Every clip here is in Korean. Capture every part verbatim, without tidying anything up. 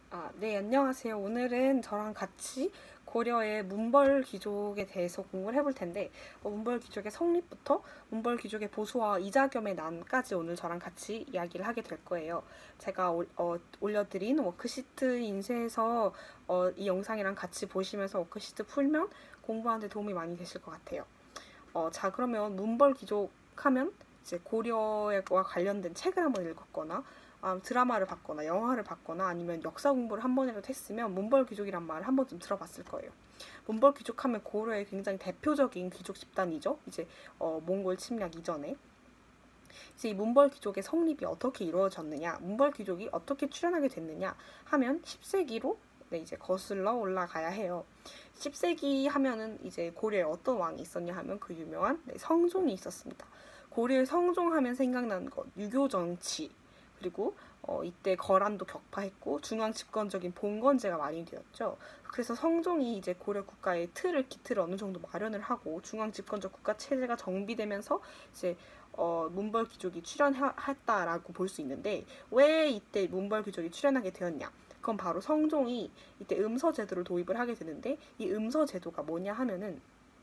아, 네, 안녕하세요. 오늘은 저랑 같이 고려의 문벌 귀족에 대해서 공부를 해볼 텐데, 어, 문벌 귀족의 성립부터 문벌 귀족의 보수와 이자겸의 난까지 오늘 저랑 같이 이야기를 하게 될 거예요. 제가 올, 어, 올려드린 워크시트 인쇄해서 어, 이 영상이랑 같이 보시면서 워크시트 풀면 공부하는 데 도움이 많이 되실 것 같아요. 어, 자, 그러면 문벌 귀족 하면 이제 고려와 관련된 책을 한번 읽었거나 아, 드라마를 봤거나 영화를 봤거나 아니면 역사 공부를 한 번이라도 했으면 문벌 귀족이란 말을 한 번쯤 들어봤을 거예요. 문벌 귀족 하면 고려의 굉장히 대표적인 귀족 집단이죠. 이제 어, 몽골 침략 이전에. 이제 이 문벌 귀족의 성립이 어떻게 이루어졌느냐, 문벌 귀족이 어떻게 출현하게 됐느냐 하면 십 세기로 네, 이제 거슬러 올라가야 해요. 십 세기 하면은 이제 고려에 어떤 왕이 있었냐 하면 그 유명한 네, 성종이 있었습니다. 고려의 성종하면 생각나는 것, 유교 정치, 그리고 어, 이때 거란도 격파했고 중앙 집권적인 봉건제가 많이 되었죠. 그래서 성종이 이제 고려 국가의 틀을 기틀을 어느 정도 마련을 하고 중앙 집권적 국가 체제가 정비되면서 이제 어, 문벌 귀족이 출현했다라고 볼 수 있는데, 왜 이때 문벌 귀족이 출현하게 되었냐? 그건 바로 성종이 이때 음서 제도를 도입을 하게 되는데, 이 음서 제도가 뭐냐 하면은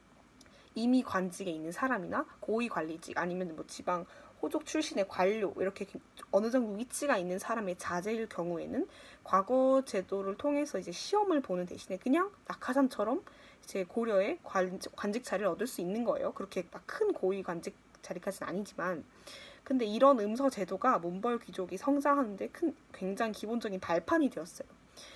이미 관직에 있는 사람이나 고위 관리직 아니면 뭐 지방 호족 출신의 관료, 이렇게 어느 정도 위치가 있는 사람의 자제일 경우에는 과거 제도를 통해서 이제 시험을 보는 대신에 그냥 낙하산처럼 이제 고려의 관직 자리를 얻을 수 있는 거예요. 그렇게 막 큰 고위 관직 자리까지는 아니지만. 근데 이런 음서 제도가 문벌 귀족이 성장하는데 큰 굉장히 기본적인 발판이 되었어요.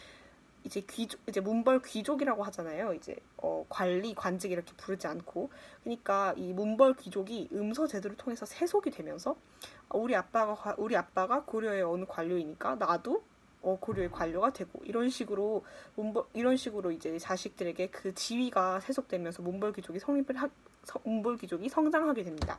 이제 귀족, 이제 문벌 귀족이라고 하잖아요. 이제 어, 관리, 관직 이렇게 부르지 않고. 그러니까 이 문벌 귀족이 음서 제도를 통해서 세속이 되면서 어, 우리 아빠가 우리 아빠가 고려의 어느 관료이니까 나도 어, 고려의 관료가 되고, 이런 식으로 문벌 이런 식으로 이제 자식들에게 그 지위가 세속되면서 문벌 귀족이 성립을 하, 문벌 귀족이 성장하게 됩니다.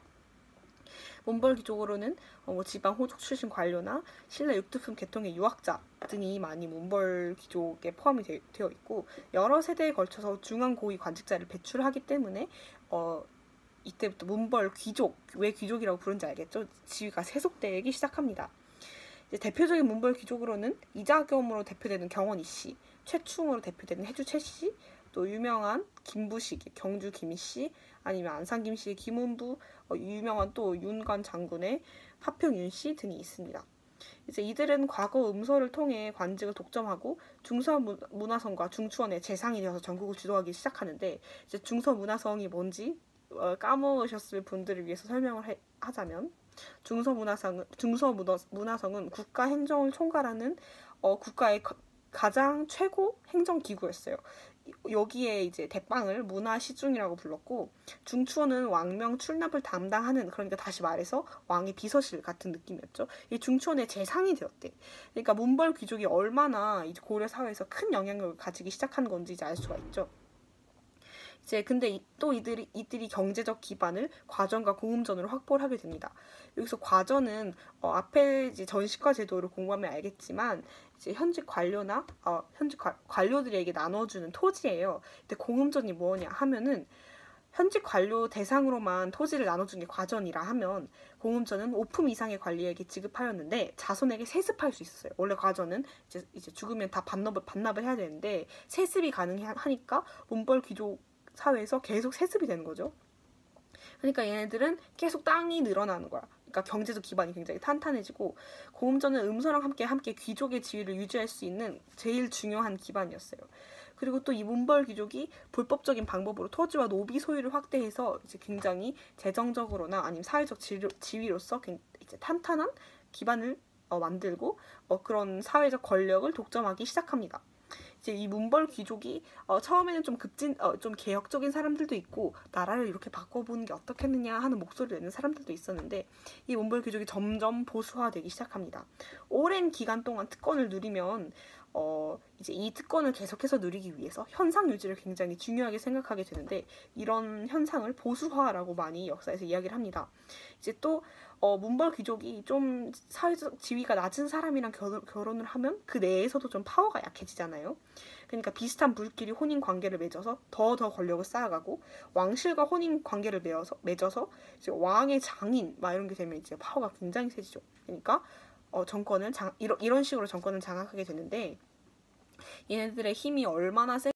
문벌 귀족으로는 어, 뭐 지방 호족 출신 관료나 신라 육두품 계통의 유학자 등이 많이 문벌 귀족에 포함이 되, 어 있고, 여러 세대에 걸쳐서 중앙 고위 관직자를 배출하기 때문에 어, 이때부터 문벌 귀족, 왜 귀족이라고 부른지 알겠죠? 지위가 세속되기 시작합니다. 이제 대표적인 문벌 귀족으로는 이자겸으로 대표되는 경원 이씨, 최충으로 대표되는 해주 최씨, 또 유명한 김부식, 경주 김씨, 아니면 안산 김씨의 김은부, 어, 유명한 또 윤관 장군의 화평 윤씨 등이 있습니다. 이제 이들은 과거 음서를 통해 관직을 독점하고 중서문화성과 중추원의 재상이 되어서 전국을 주도하기 시작하는데, 이제 중서문화성이 뭔지 어, 까먹으셨을 분들을 위해서 설명을 해, 하자면, 중서문화성은 중서문화성은 국가 행정을 총괄하는 어, 국가의 가장 최고 행정기구였어요. 여기에 이제 대빵을 문화시중이라고 불렀고, 중추원은 왕명 출납을 담당하는, 그러니까 다시 말해서 왕의 비서실 같은 느낌이었죠. 이 중추원의 재상이 되었대. 그러니까 문벌 귀족이 얼마나 이제 고려 사회에서 큰 영향력을 가지기 시작한 건지 이제 알 수가 있죠. 이제 근데 또 이들이 이들이 경제적 기반을 과전과 공음전으로 확보를 하게 됩니다. 여기서 과전은 어, 앞에 이제 전시과 제도를 공부하면 알겠지만 이제 현직 관료나 어, 현직 관, 관료들에게 나눠주는 토지예요. 근데 공음전이 뭐냐 하면은 현직 관료 대상으로만 토지를 나눠준 게 과전이라 하면, 공음전은 오품 이상의 관리에게 지급하였는데 자손에게 세습할 수 있었어요. 원래 과전은 이제, 이제 죽으면 다 반납을, 반납을 해야 되는데 세습이 가능하니까 문벌 귀족 사회에서 계속 세습이 되는 거죠. 그러니까 얘네들은 계속 땅이 늘어나는 거야. 그러니까 경제적 기반이 굉장히 탄탄해지고, 공음전은 음서랑 함께 함께 귀족의 지위를 유지할 수 있는 제일 중요한 기반이었어요. 그리고 또 이 문벌 귀족이 불법적인 방법으로 토지와 노비 소유를 확대해서 이제 굉장히 재정적으로나 아니면 사회적 지위로서 이제 탄탄한 기반을 어, 만들고 어, 그런 사회적 권력을 독점하기 시작합니다. 이제 이 문벌 귀족이 어, 처음에는 좀 급진, 어, 좀 개혁적인 사람들도 있고 나라를 이렇게 바꿔보는 게 어떻겠느냐 하는 목소리를 내는 사람들도 있었는데, 이 문벌 귀족이 점점 보수화되기 시작합니다. 오랜 기간 동안 특권을 누리면 어, 이제 이 특권을 계속해서 누리기 위해서 현상 유지를 굉장히 중요하게 생각하게 되는데, 이런 현상을 보수화라고 많이 역사에서 이야기를 합니다. 이제 또 어, 문벌 귀족이 좀 사회적 지위가 낮은 사람이랑 결혼, 결혼을 하면 그 내에서도 좀 파워가 약해지잖아요. 그러니까 비슷한 불끼리 혼인 관계를 맺어서 더 더 권력을 쌓아가고, 왕실과 혼인 관계를 맺어서, 맺어서 이제 왕의 장인 막 이런 게 되면 이제 파워가 굉장히 세지죠. 그러니까 어, 정권을 장, 이런, 이런 식으로 정권을 장악하게 되는데, 얘네들의 힘이 얼마나 세